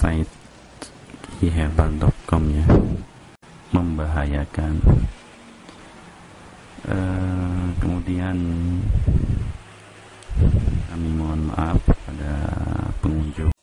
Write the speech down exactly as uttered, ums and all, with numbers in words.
site kiherbal dot com ya, membahayakan. Uh, kemudian kami mohon maaf pada pengunjung